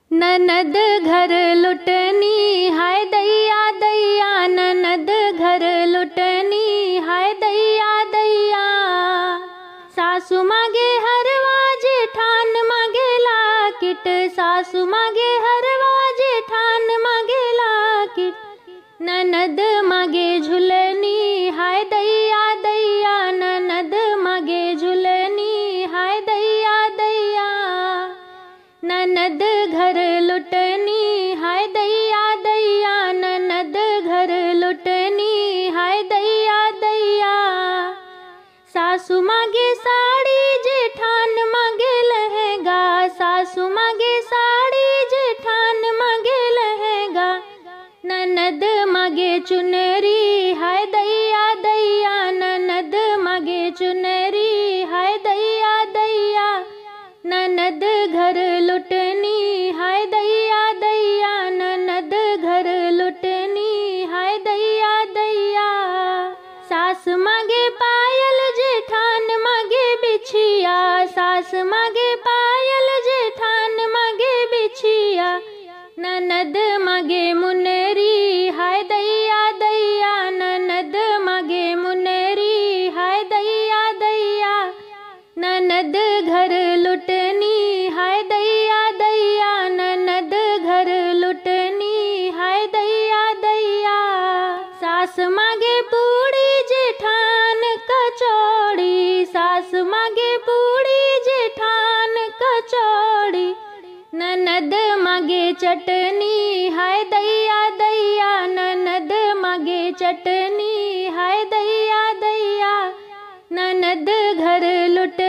ननद घर लुटनी हाय दैया दैया, ननद घर लुटनी हाय दैया दैया। सासू मागे हरवा जेठान मागे लाकिट, सासू मागे हरवा जेठान मागे लाकिट। ननद मागे झुलनी हाय दैया दैया, ननद मागे झुलनी हाय दैया दैया। ननद घर लुटनी हाय दैया दैया, ननद घर लुटनी हाय दैया दैया। सासू मागे साड़ी जेठान मागे लहंगा, सासू मागे साड़ी जेठान मागे लहंगा। ननद मागे चुनरी हाय दैया दैया, ननद मागे चुनरी हाय दैया दैया। ननद घर लुटनी हाय दैया दैया, ननद घर लुटनी हाय दैया दैया। सास मागे पायल जेठान मागे बिछिया, सास मागे पायल जेठान मागे बिछिया। ननद मागे मुनरी हाय दैया दैया, ननद मागे मुनरी हाय दैया दैया। ननद घर लुटनी हाय दैया दैया, ननद घर लुटनी हाय दैया दैया। सास मागे पूड़ी जेठान कचौड़ी, सास मागे पूड़ी जेठान कचौड़ी। ननद मागे चटनी हाय दैया दैया, ननद मागे चटनी हाय दैया दैया। ननद घर लुट